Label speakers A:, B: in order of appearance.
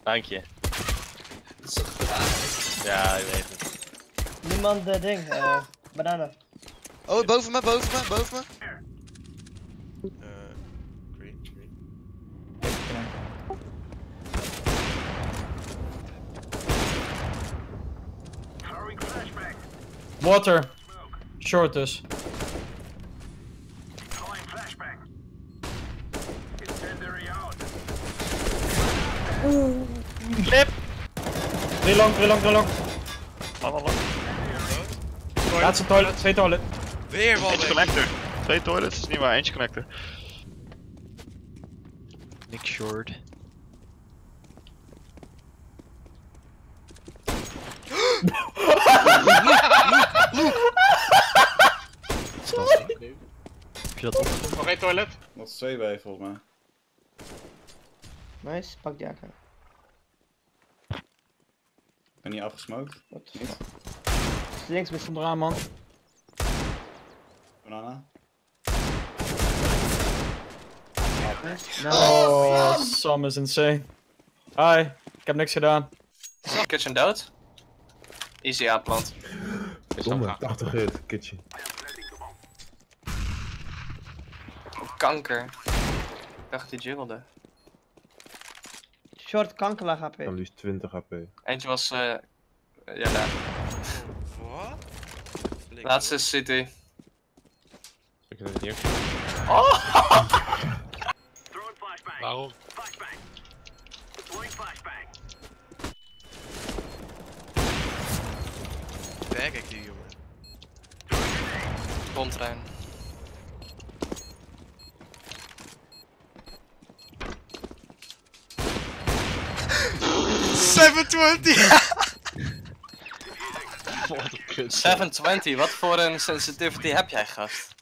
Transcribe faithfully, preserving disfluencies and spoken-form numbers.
A: Dank je.
B: Dat is toch gedaan?
A: Ja, ik weet het.
C: Niemand de ding, eh, banana.
D: Oh, boven me, boven me, boven me.
E: Uh, green, green.
F: Water. Short dus.
A: Clip!
F: Drie long, drie long, drie long.
A: Allemaal.
F: Laatste toilet, twee toilet.
E: Weer wel
A: Eentje connector. Twee toilets, is niet waar, eentje connector.
G: Nick short. Heb je dat op?
A: Nog één toilet.
H: Nog twee bij volgens mij.
C: Nice, pak die A K.
H: Ik ben niet afgesmoked.
C: Wat?
H: Niet.
C: Links met
F: Komt eraan man.
H: Banana.
F: Oh, Sam is insane. Hi, ik heb niks gedaan.
B: Kitchen dood. Easy aanplant.
I: Domme, tachtig hit, kitchen.
B: Kanker. Ik dacht die juggelde.
C: Short kankerlaag H P.
I: Dan liefst twintig H P.
B: Eentje was eh. Uh, ja, daar.
E: Wat?
B: Laatste is City.
G: Ik heb het niet
A: Waarom?
E: Werk ik die jongen.
B: Bomtrein.
E: zevenentwintig!
G: Wat een kut.
B: zevenentwintig, wat voor een sensitivity heb jij, gast?